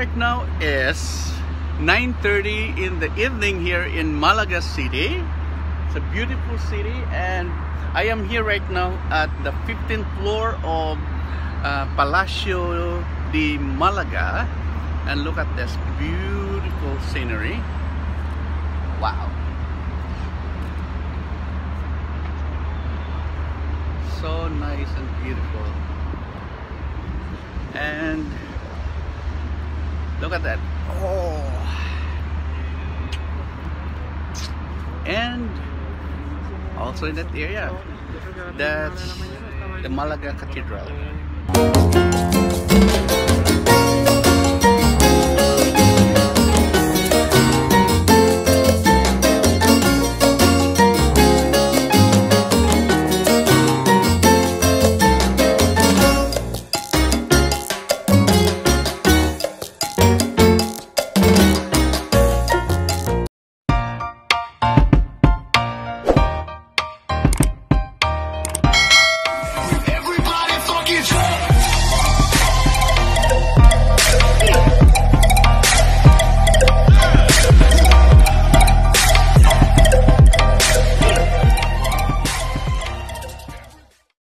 right now is 9:30 in the evening here in Malaga City. It's a beautiful city, and I am here right now at the 15th floor of Palacio de Malaga, and look at this beautiful scenery. Wow, so nice and beautiful. And look at that. Oh, and also in that area, that's the Malaga Cathedral.